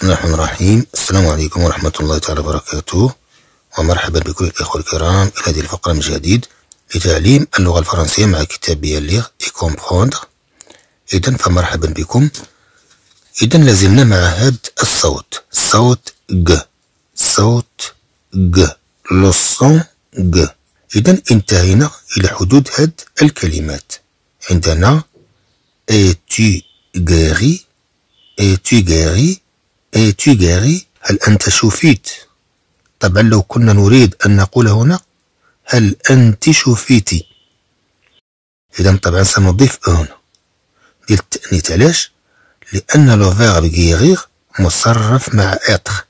بسم الله الرحمن الرحيم. السلام عليكم ورحمة الله تعالى وبركاته، ومرحبا بكل الإخوة الكرام إلى هذه الفقرة من جديد لتعليم اللغة الفرنسية مع كتاب بيان ليغ إي كومبخوندغ. إذن فمرحبا بكم. إذن لازلنا مع هذا الصوت، صوت ج، صوت ج، لو سون ج. إذن انتهينا إلى حدود هذه الكلمات. عندنا es-tu guéri، es-tu guéri، es-tu guéri، هل أنت شفيت؟ طبعا لو كنا نريد أن نقول هنا هل أنت شفيتي، إذا طبعا سنضيف هنا ديال التأنيث. علاش؟ لأن لو فيرب guérir مصرف مع être.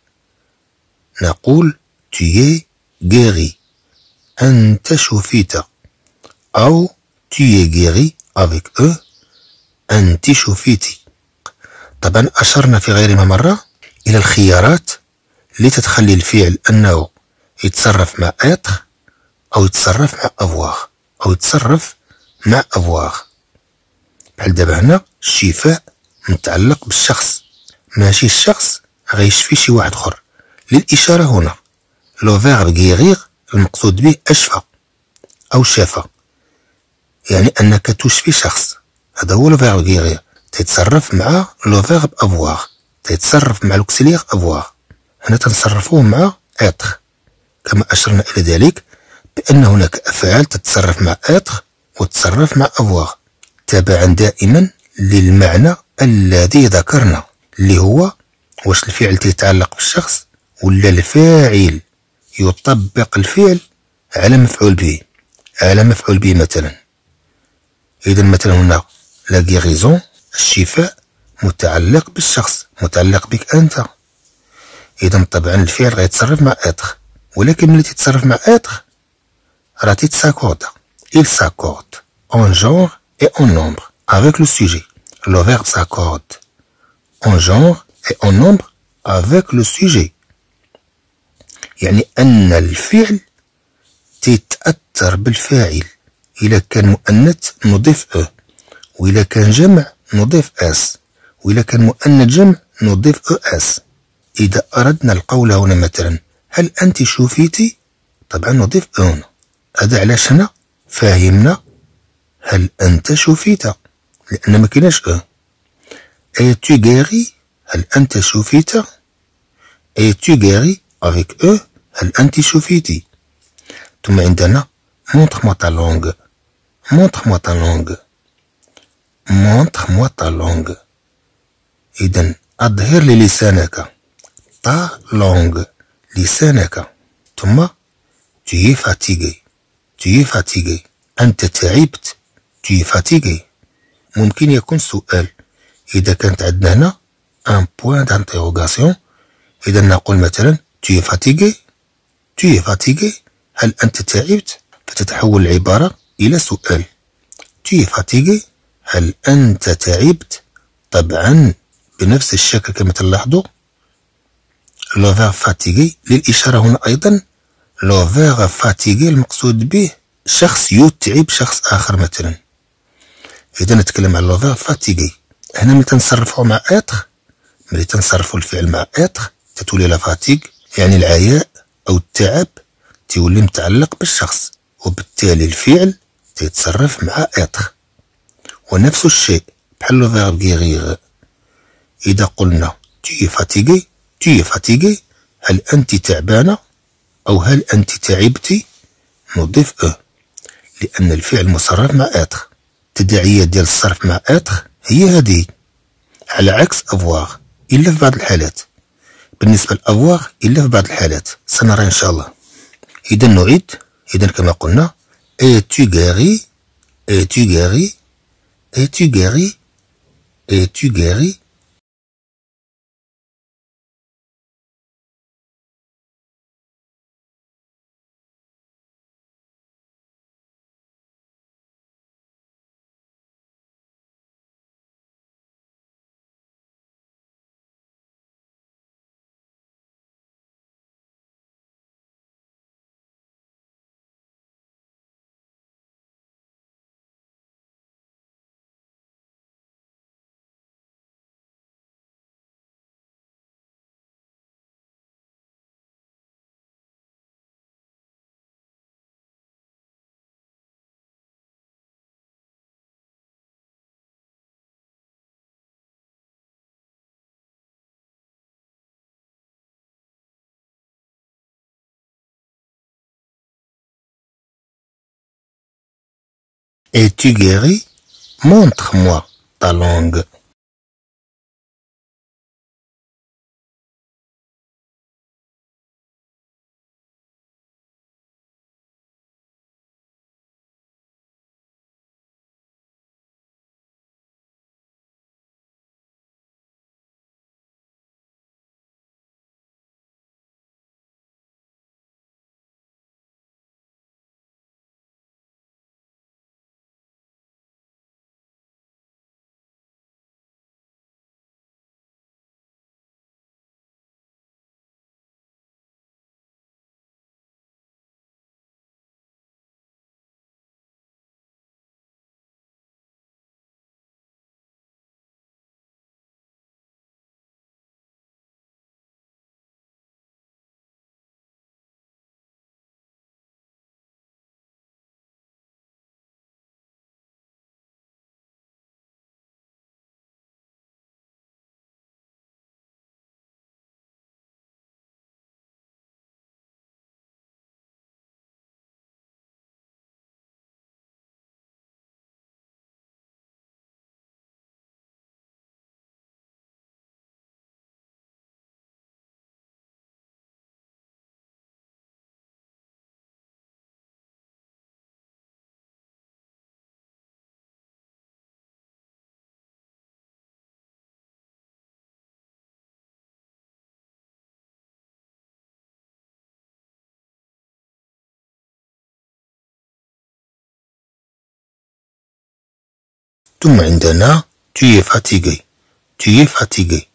نقول tu es guéri، أنت شفيت، أو tu es guéri avec eux، أنت شفيتي. طبعا أشرنا في غير ما مرة إلى الخيارات اللي تتخلي الفعل أنه يتصرف مع être أو يتصرف مع avoir أو يتصرف مع avoir. بحال دابا هنا الشفاء متعلق بالشخص، ماشي الشخص غيشفي شي واحد اخر. للإشارة هنا لو فيرب guérir المقصود به أشفى أو شفى، يعني أنك تشفي شخص. هذا هو لو فيرب guérir. تيتصرف مع لو فيرب avoir، تيتصرف مع لوكسيليير avoir. هنا تنصرفوه مع être، كما أشرنا إلى ذلك بأن هناك أفعال تتصرف مع être وتتصرف مع avoir تبعا دائما للمعنى الذي ذكرنا، اللي هو واش الفعل تيتعلق بالشخص ولا الفاعل يطبق الفعل على مفعول به، على مفعول به مثلا. إذا مثلا هنا لا غيريزون الشفاء متعلق بالشخص، متعلق بك أنت. إذا طبعا الفعل غيتصرف مع être، ولكن ملي تيتصرف مع être راه تيتساكورد. il s'accorde en genre et en nombre avec le sujet. Le verbe s'accorde en genre et en nombre avec le sujet، يعني أن الفعل تتأثر بالفاعل. إذا كان مؤنث نضيف أ، وإذا كان جمع نضيف اس، وإذا كان مؤنث جمع نضيف أ اس. إذا أردنا القول هنا مثلا هل أنت شفيتي، طبعا نضيف هنا. هذا علاش هنا فاهمنا هل أنت شفيت، لأن ما كايناش es-tu guéri، هل أنت شفيت. es-tu guéri avec eux، هل أنت شفيتي. ثم عندنا montre-moi ta langue، montre-moi ta langue، montre-moi ta langue. إذن أظهر لي لسانك، ta langue، لسانك. ثم tu es fatigué، tu es fatigué، أنت تعبت، tu es fatigué. ممكن يكون سؤال، إذا كانت عندنا هنا un point d'interrogation، إذا نقول مثلا tu es fatigué، tu es fatigué، هل أنت تعبت، فتتحول العبارة إلى سؤال. tu es fatigué، هل أنت تعبت. طبعا بنفس الشكل كما تلاحظوا لو فيرب فاتيغي للإشارة هنا أيضا لو فيرب فاتيغي المقصود به شخص يتعب شخص آخر مثلا. إذا نتكلم عن لو فيرب فاتيغي. هنا ملي تنصرفو مع être، ملي تنصرفو الفعل مع être تتولي لا فاتيغ، يعني العياء أو التعب تولي متعلق بالشخص، وبالتالي الفعل تيتصرف مع être. ونفس الشيء بحال لو فيرب guérir. إذا قلنا tu es fatigué، tu es fatigué، هل أنت تعبانة أو هل أنت تعبتي، نضيف أ، لأن الفعل مصرف مع être. التداعيات ديال الصرف مع être هي هذه، على عكس avoir إلا في بعض الحالات. بالنسبة لأvoir إلا في بعض الحالات سنرى إن شاء الله. إذا نعيد، إذا كما قلنا es-tu guéri، es-tu guéri، es-tu guéri، es-tu guéri. Es-tu guéri? Montre-moi ta langue. ثم عندنا tu es fatigué. Tu es fatigué.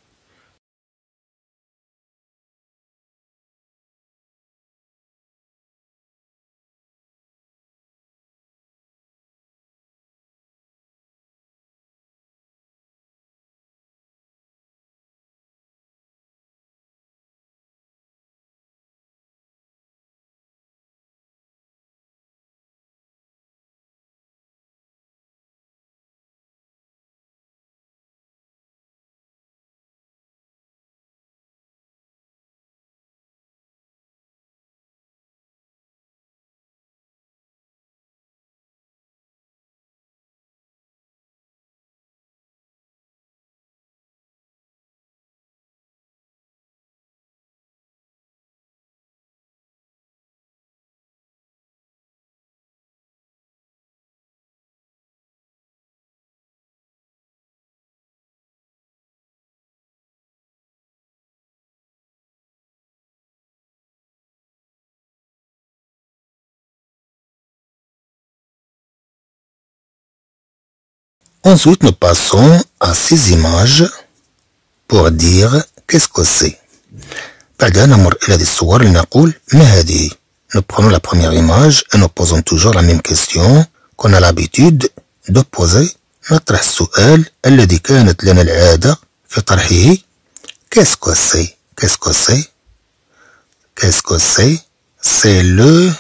Ensuite, nous passons à ces images pour dire qu'est-ce que c'est. بعدها نمر إلى هذه الصور لنقول ما هذه. Nous prenons la première image et nous posons toujours la même question qu'on a l'habitude de poser. نطرح السؤال الذي كانت لنا العادة في طرحه. Qu'est-ce que c'est? Qu'est-ce que c'est? Qu'est-ce que c'est? C'est le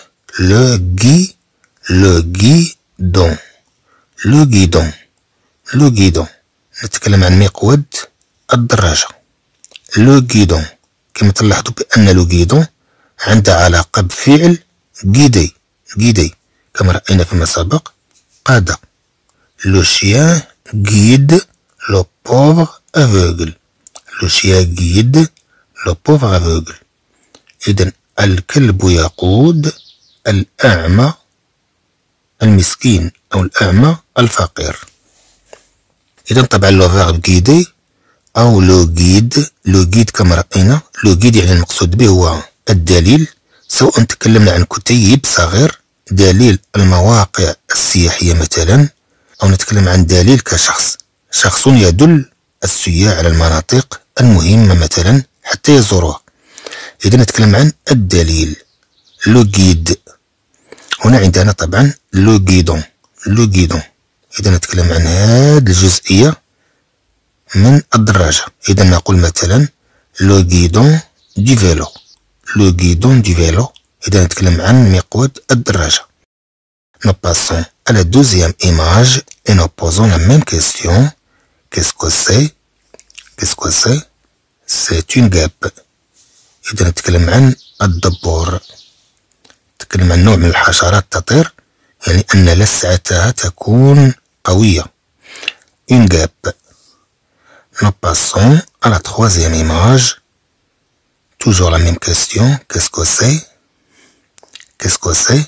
guidon. Le guidon. لو غيدون. نتكلم عن مقود الدراجة. لو غيدون كما تلاحظوا بأن لو غيدون عندها علاقة بفعل غيدي. غيدي كما رأينا فيما سبق قاد. لو شيان غيد لو بوفر افوغل. لو شيان غيد لو بوفر افوغل. إذن الكلب يقود الأعمى المسكين أو الأعمى الفقير. إذا طبعا لو فيرب غيدي أو لو غيد كما رأينا. لو غيد يعني المقصود به هو الدليل، سواء تكلمنا عن كتيب صغير، دليل المواقع السياحية مثلا، أو نتكلم عن دليل كشخص، شخص يدل السياح على المناطق المهمة مثلا حتى يزوروها. إذا نتكلم عن الدليل لو غيد. هنا عندنا طبعا لو غيدون. لو غيدون إذا نتكلم عن هذه الجزئية من الدراجة. إذا نقول مثلا لو غيدون دي فيلو. لو غيدون دي فيلو إذا نتكلم عن مقود الدراجة. Nous passons à la deuxième image et nous posons la même question. Qu'est-ce que c'est? Qu'est-ce que c'est? C'est une guêpe. إذا نتكلم عن الدبور. نتكلم عن نوع من الحشرات تطير يعني أن لسعتها تكون قوية. Une guêpe. Nous passons à la troisième image. Toujours la même question. Qu'est-ce que c'est? Qu'est-ce que c'est?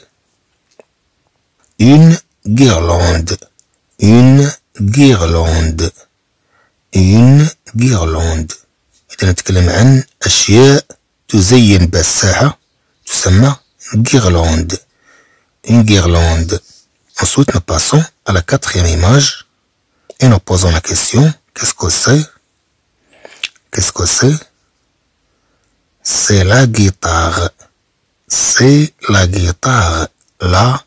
Une guirlande. Une guirlande. Une guirlande. إذا نتكلم عن أشياء تزين بها الساحة تسمى guirlande. Une guirlande. Ensuite, nous passons à la quatrième image et nous posons la question, qu'est-ce que c'est? Qu'est-ce que c'est? C'est la guitare. C'est la guitare. La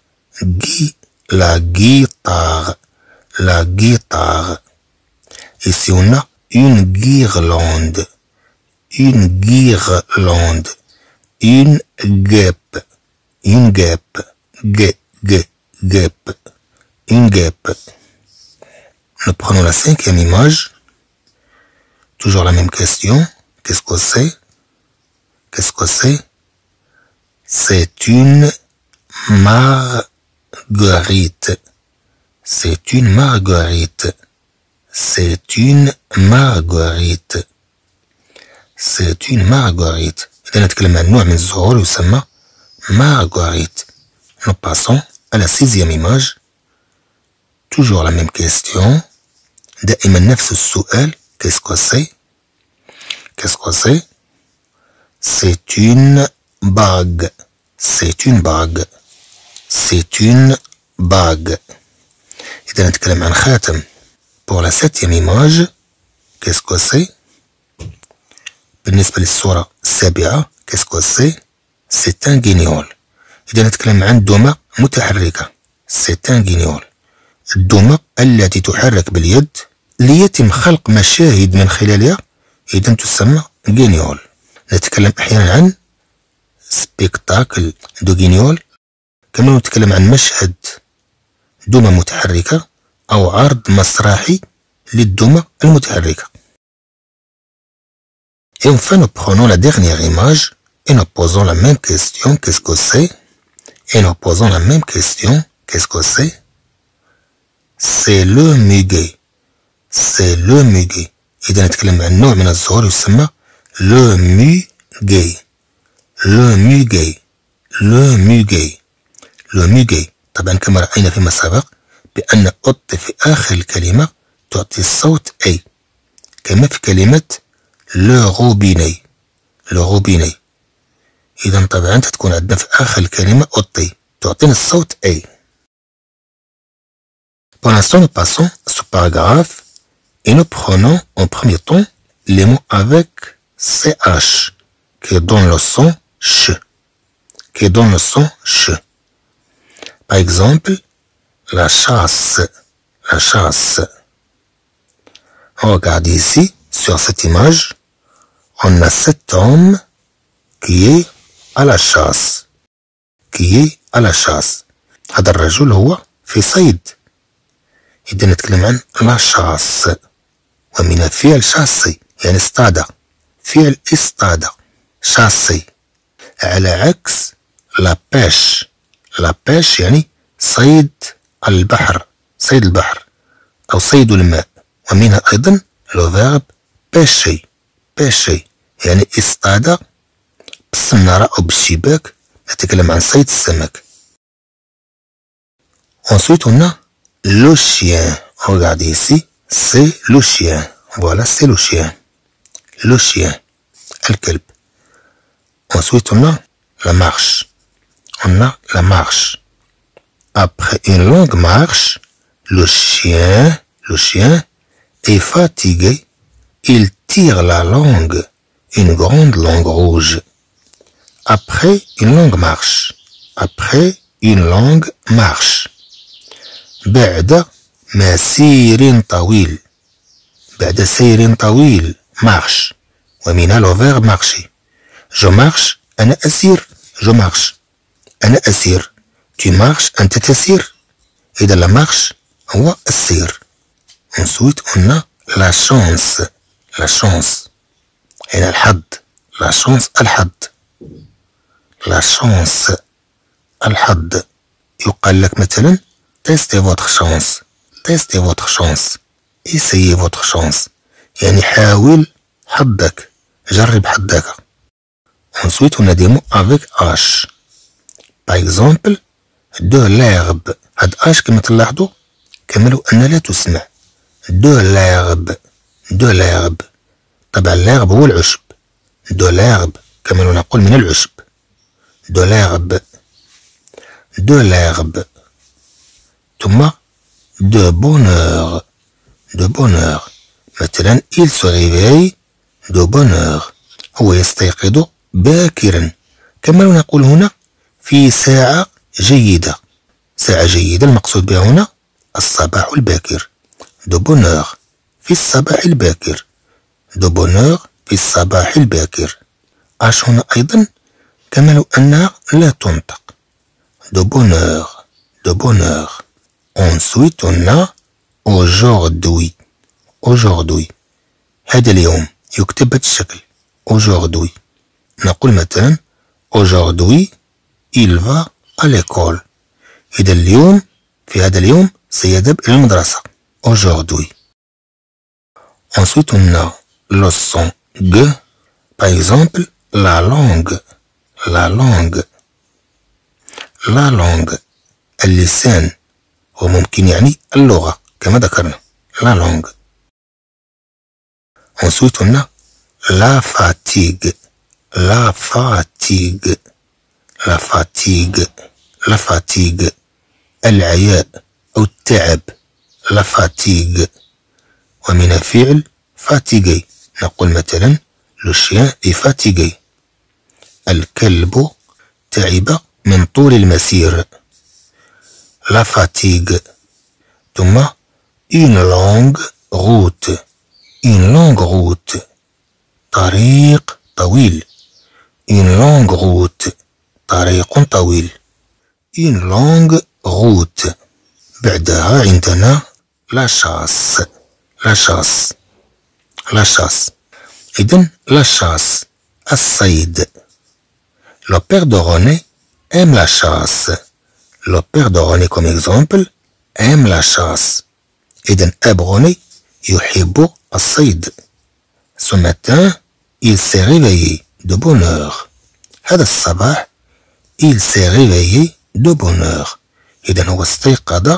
guitare. La guitare. Ici, on a une guirlande. Une guirlande. Une guêpe. Une guêpe. Guêpe. Une guêpe. Nous prenons la cinquième image. Toujours la même question. Qu'est-ce que c'est? Qu'est-ce que c'est? C'est une marguerite. C'est une marguerite. C'est une marguerite. C'est une marguerite. إذا نتكلم عن نوع من الزهور يسمى marguerite. Nous passons à la sixième image. Toujours la même question. دائما نفس السؤال. Qu'est-ce que c'est? Qu'est-ce que c'est? C'est une bague. C'est une bague. C'est une bague. إذا نتكلم عن خاتم. Pour la septième image, qu'est-ce que c'est? بالنسبة للصورة السابعة, qu'est-ce que c'est? C'est un guignol. إذا نتكلم عن دمى متحركة. C'est un guignol. الدمى التي تحرك باليد ليتم خلق مشاهد من خلالها إذا تسمى guignol. نتكلم أحيانا عن سبيكتاكل دو guignol. كما نتكلم عن مشهد دمى متحركة أو عرض مسرحي للدمى المتحركة. Et enfin, nous prenons la dernière image et nous posons la même question. Qu'est-ce que c'est? Et nous posons la même question. Qu'est-ce que c'est? C'est le muguet. C'est le muguet. إذا نتكلم عن نوع من الزهور يسمى le muguet. Le muguet. Le muguet. Le muguet. طبعا كما رأينا فيما سبق بأن أط في آخر الكلمة تعطي الصوت أي كما في كلمة le robinet. Le robinet. إذا طبعا تكون عندنا في آخر الكلمة أطي تعطينا الصوت أي. Pour l'instant, nous passons à ce paragraphe et nous prenons en premier temps les mots avec CH qui donnent le son ch. Qui donnent le son ch. Par exemple, la chasse. La chasse. On regarde ici, sur cette image, on a cet homme qui est à la chasse. Qui est à la chasse. هذا الرجل هو في صيد. إذا نتكلم عن لا شاس ومن فعل شاسي يعني اصطاد. فعل اصطاد شاسي على عكس لا بيش. لا بيش يعني صيد البحر. صيد البحر أو صيد الماء. ومنها أيضا لو فيرب بيشي. بيشي يعني اصطاد بالصنارة أو بالشباك. نتكلم عن صيد السمك. Ensuite on a le chien. Regardez ici, c'est le chien. Voilà, c'est le chien. Le chien. الكلب. Ensuite on a la marche. On a la marche. Après une longue marche, le chien est fatigué. Il tire la langue, une grande langue rouge. Après une longue marche. Après une longue marche. بعد مسير طويل. بعد سير طويل marche. ومنها لو فيرب marcher. Je marche أنا أسير. Je marche. أنا أسير. Tu marches أنت تسير. إذا la marche هو السير. Ensuite on a la chance. La chance. هنا الحظ. La chance الحظ. La chance الحظ. يقال لك مثلا تيستي فوتر شانس، تيستي فوتر شانس، اسيي فوتر شانس، يعني حاول حظك، جرب حظك. ensuite on a des mots avec H. par exemple de l'herbe. هاد H كما تلاحظوا كملوا أن لا تسمع. de l'herbe، de l'herbe. طبعا l'herbe هو العشب. de l'herbe كما نقول من العشب. de l'herbe، de l'herbe. ثم de bonheur، de bonheur. مثلا il se réveille de bonheur، هو يستيقظ باكرا. كما نقول هنا في ساعة جيدة. ساعة جيدة المقصود بها هنا الصباح الباكر. de bonheur في الصباح الباكر. de bonheur في الصباح الباكر. اش هنا أيضا كما لو أنها لا تنطق. de bonheur، de bonheur. ensuite on a aujourd'hui. aujourd'hui هذا اليوم يكتب بهذا الشكل aujourd'hui. نقول مثلا aujourd'hui il va à l'école. إذا اليوم في هذا اليوم سيذهب إلى المدرسة. aujourd'hui. ensuite on a le son G. par exemple la langue، la langue، la langue اللسان، وممكن يعني اللغة كما ذكرنا la langue. ensuite on a la fatigue، la fatigue، la fatigue، la fatigue العياء أو التعب la fatigue. ومن فعل fatigué نقول مثلا le chien est fatigué. الكلب تعب من طول المسير la fatigue. ثم une longue route، une longue route طريق طويل. une longue route طريق طويل. une longue route. بعدها عندنا la chasse، la chasse، la chasse. إذن la chasse الصيد. le père de René aime la chasse. le père de René comme exemple aime la chasse. إذن أب روني يحب الصيد. ce matin il s'est réveillé de bonne heure. هذا الصباح il s'est réveillé de bonne heure. إذن هو استيقظ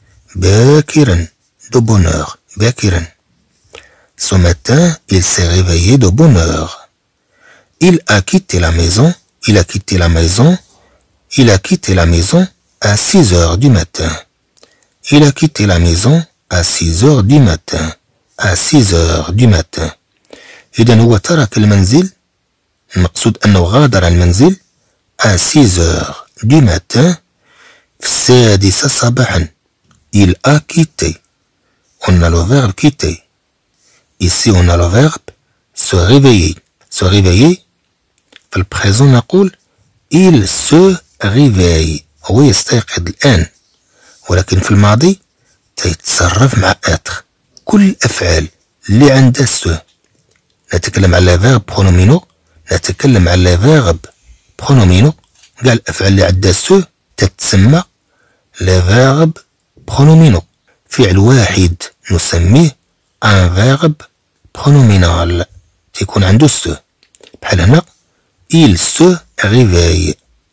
باكرا de bonne heure باكرا. ce matin il s'est réveillé de bonne heure. il a quitté la maison، il a quitté la maison، il a quitté la maison à 6 heures du matin. il a quitté la maison à 6 heures du matin. à 6 heures du matin. إذن هو ترك المنزل، المقصود أنه غادر المنزل à 6 heures du matin في 6 صباحا. il a quitté. on a le verbe quitter. ici on a le verbe se réveiller. se réveiller في البريزون نقول il se réveille، هو يستيقظ الآن. ولكن في الماضي تيتصرف مع اتر. كل الأفعال اللي عندها سو، نتكلم على فيرب برونومينو، نتكلم على فيرب برونومينو، كاع الأفعال اللي عندها سو تتسمى لي فيرب برونومينو. فعل واحد نسميه ان فيرب برونومينال تيكون عنده سو. بحال هنا il se réveille.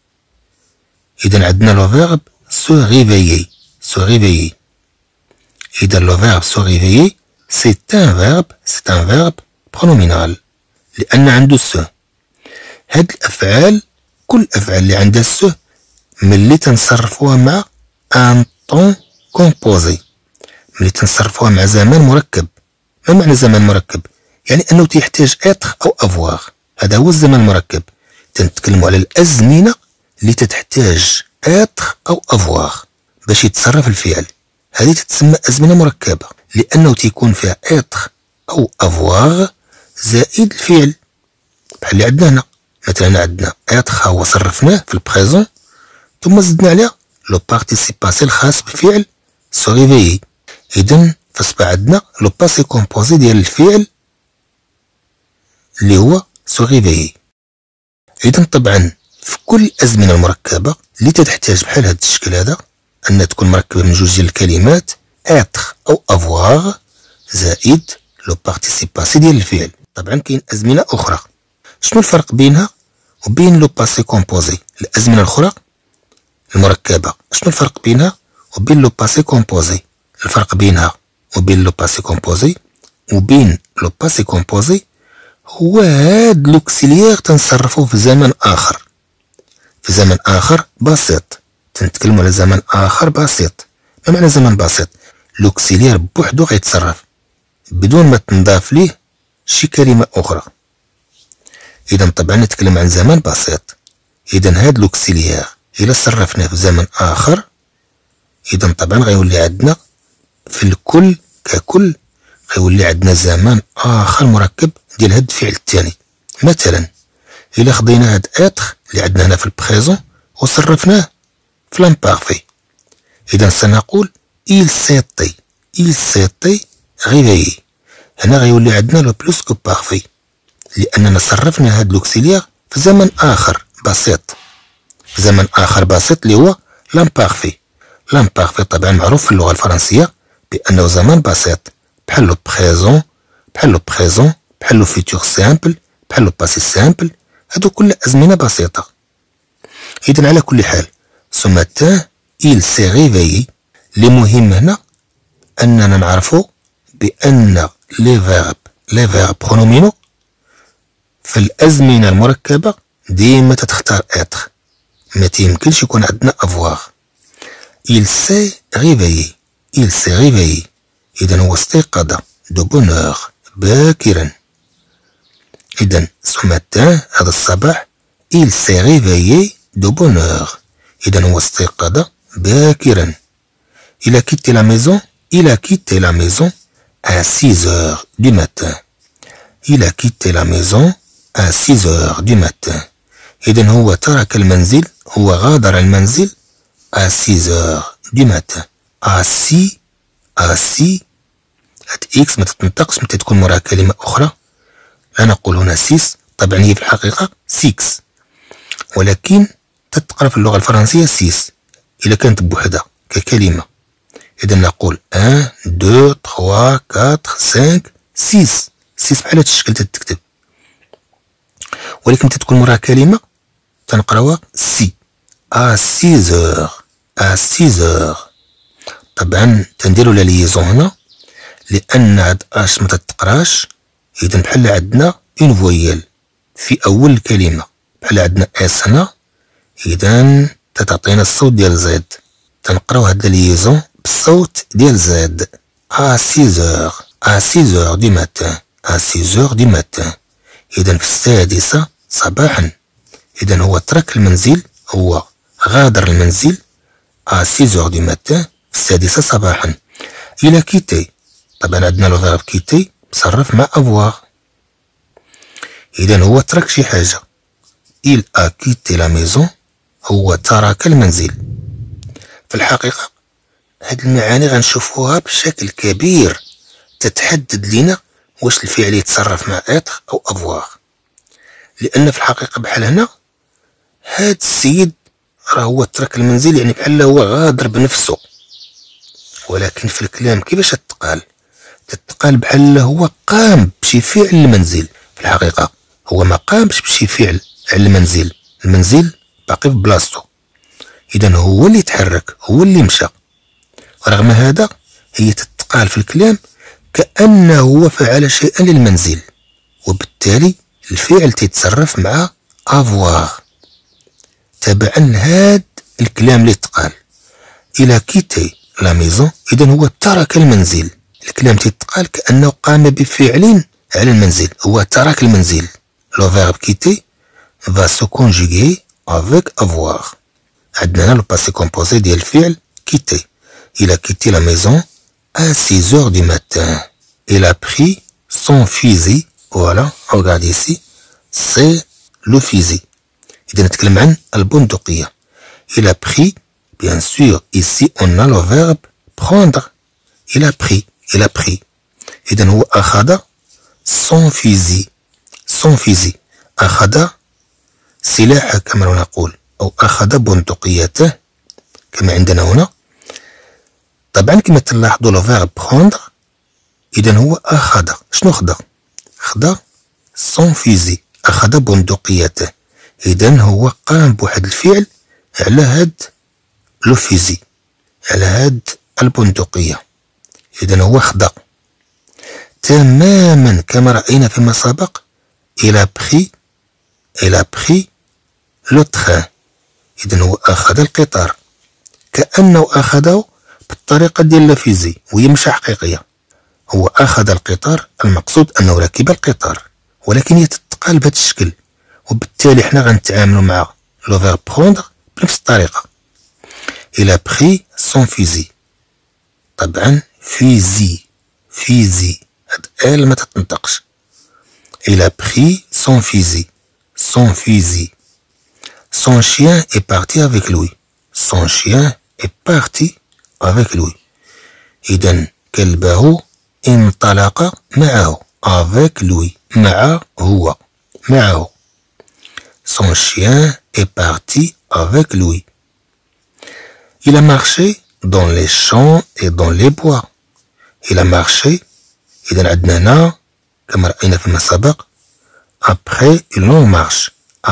إذا عندنا لو فيرب se réveiller، se réveiller. إذا لو فيرب se réveiller c'est un verbe pronominal لأن عنده سو. هاد الأفعال كل الأفعال اللي عندها سو ملي تنصرفوها مع ان طون كومبوزي، ملي تنصرفوها مع زمان مركب. ما معنى زمان مركب؟ يعني أنه تيحتاج اتر أو افواغ. هذا هو الزمن المركب. تنتكلموا على الأزمنة اللي تتحتاج اتر أو افواغ باش يتصرف الفعل. هذه تتسمى أزمنة مركبة لأنه تيكون فيها اتر أو افواغ زائد الفعل. بحال اللي عندنا هنا مثلا عندنا اتر هو صرفناه في البريزون ثم زدنا عليه لو بارتيسيباسي الخاص بفعل سو ريفيي. إذن فاصبح عندنا لو باسي كومبوزي ديال الفعل اللي هو سو ريفيي. إذن طبعا في كل الأزمنة المركبة اللي تحتاج بحال هاد الشكل هذا أنها تكون مركبة من جوج ديال الكلمات être أو avoir زائد لو بارتيسيباسي ديال الفعل. طبعا كاين أزمنة أخرى. شنو الفرق بينها وبين لو باسي كومبوزي؟ الأزمنة الأخرى المركبة شنو الفرق بينها وبين لو باسي كومبوزي؟ الفرق بينها وبين لو باسي كومبوزي هو هاد لوكسيليير تنصرفو في زمن آخر، في زمن آخر بسيط. تنتكلمو على زمن آخر بسيط. ما معنى زمن بسيط؟ لوكسيليير بوحدو غيتصرف بدون ما تنضاف ليه شي كلمة أخرى. إذا طبعا نتكلم عن زمن بسيط. إذا هاد لوكسيليير إلا صرفناه في زمن آخر إذا طبعا غيولي عندنا في الكل ككل غيولي عندنا زمان آخر مركب ديال هاد الفعل الثاني. مثلا إلا خدينا هاد إتر اللي عندنا هنا في البريزون وصرفناه في لامبارفي، إذا سنقول il s'était réveillé. هنا غيولي عندنا لو بلوس كو بارفي لأننا صرفنا هاد لوكسيليير في زمن آخر بسيط، في زمن آخر بسيط اللي هو لامبارفي. لامبارفي طبعا معروف في اللغة الفرنسية بأنه زمن بسيط، بحال لو بريزون، بحال لو فيتور سامبل، بحال لو باسي سامبل، هادو كل أزمنة بسيطة. إذن على كل حال ce matin il s'est réveillé. اللي مهم هنا أننا نعرفو بأن لي فيرب برونومينو في الأزمنة المركبة ديما تتختار إتر، ما تيمكنش يكون عندنا أفواغ. il s'est réveillé إذن هو استيقظ دو بونور باكرا. إذن ce matin هذا الصباح il s'est réveillé de bonne heure. إذن هو استيقظ باكرا. Il a quitté la maison à 6 heures du matin. Il a quitté la maison à 6 heures du matin. إذن هو ترك المنزل، هو غادر المنزل à 6 heures du matin. à 6 هاد إكس ما تتنطقش متى تكون موراها كلمة أخرى. لا نقول هنا 6، طبعا هي في الحقيقة 6 ولكن تتقرا في اللغة الفرنسية 6 إلا كانت بوحدها ككلمة. إذا نقول 1 2 3 4 5 6 بحال هاد الشكل تتكتب، ولكن متى تكون موراها كلمة تنقراوها سي à 6 heures. طبعا تنديرو لا ليزون هنا لأن هاد اش ما تتقراش. إذا بحال عندنا اون فويال في أول الكلمة، بحال عندنا اس هنا، إذا تتعطينا الصوت ديال زد. تنقراو هاد ليزون بالصوت ديال زد à 6 heures du matin. إذا في 6 صباحا. إذا هو ترك المنزل، هو غادر المنزل à 6 heures du matin في 6 صباحا. إلى كيتي طبعا عندنا لو فيرب كيتي مصرف مع افواغ. إذا هو ترك شي حاجة. il a quitté la maison هو ترك المنزل. في الحقيقة هاد المعاني غنشوفوها بشكل كبير تتحدد لنا واش الفعل يتصرف مع اتر أو افواغ، لأن في الحقيقة بحال هنا هاد السيد راه هو ترك المنزل يعني بحال هو غادر بنفسه، ولكن في الكلام كيفاش تتقال بحال هو قام بشي فعل المنزل. في الحقيقة هو ما قامش بشي فعل على المنزل باقي في بلاصتو. إذا هو اللي تحرك، هو اللي مشى. ورغم هذا هي تتقال في الكلام كأنه هو فعل شيئا للمنزل، وبالتالي الفعل تيتصرف مع افواغ تبعا لهاد الكلام اللي تقال. إلى كيتي لا ميزون إذا هو ترك المنزل. الكلام تيتقال كأنه قام بفعل على المنزل، هو ترك المنزل. لو فيرب كيتي va se conjuguer avec avoir. عندنا هنا لو باسي كومبوزي ديال الفعل كيتي. Il a quitté la maison à 6 heures du matin. Il a pris son fusil. Voilà, regardez ici, c'est le fusil. إذا نتكلم عن البندقية. Il a pris, bien sûr, ici on a le verbe prendre. Il a pris. إذا هو أخذ son fusil. أخذ سلاحه كما نقول، أو أخذ بندقيته كما عندنا هنا. طبعا كما تلاحظوا لو فيرب بخوندغ، إذا هو أخذ. شنو خدا؟ خدا سون فيزي، أخذ بندقيته. إذا هو قام بواحد الفعل على هاد لو فيزي، على هاد البندقية. إذا هو خدا تماما كما رأينا فيما سبق. il a pris لو تخان. إذا هو أخذ القطار، كأنه أخذه بالطريقة ديال لا فيزي، وهي مش حقيقية. هو أخذ القطار، المقصود أنه ركب القطار، ولكن هي تتقال بهذا الشكل، وبالتالي حنا غنتعاملوا مع لو فيرب بروندغ بنفس الطريقة. il a pris son fusil. طبعا فيزي هاد ال ما تتنطقش. il a pris son fusil. Son chien est parti avec lui. Son chien est parti avec lui. إذن كلبه انطلق معه. avec lui معه. Son chien est parti avec lui. Il a marché dans les champs et dans les bois. Il a marché. إذن عندنا هنا كما رأينا فيما سبق après une longue marche.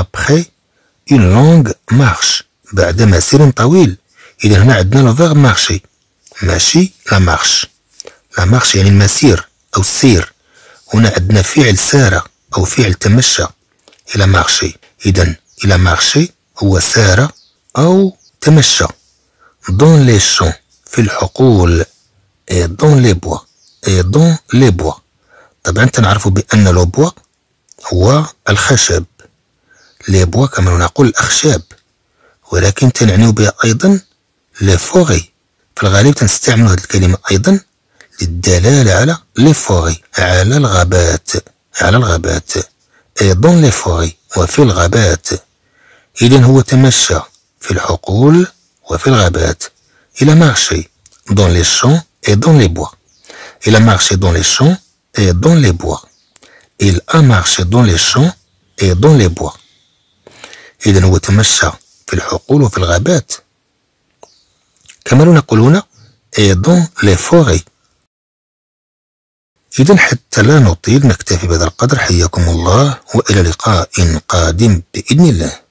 بعد مسير طويل. إذا هنا عندنا لو فيرب مارشي، ماشي لا مارش. لا مارش يعني المسير أو السير. هنا عندنا فعل سار أو فعل تمشى. إلى مارشي. إذا إلى مارشي هو سار أو تمشى. دون لي شون في الحقول. دون لي بوا. طبعا تنعرفوا بأن لو بوا هو الخشب. لي بوا كما نقول الأخشاب، ولكن تنعنيو بها أيضا لي فوغي. في الغالب تنستعملوا هذه الكلمة أيضا للدلالة على لي فوغي، على الغابات. دون لي فوغي وفي الغابات. إذا هو تمشى في الحقول وفي الغابات. إلى مارشي دون لي شون et dans les bois. Il a marché dans les champs et dans les bois. Il a marché dans les champs et dans les bois. إذن هو تمشى في الحقول وفي الغابات. كما نقول هنا et dans les forêts. إذن حتى لا نطيل نكتفي بهذا القدر. حياكم الله وإلى لقاء قادم بإذن الله.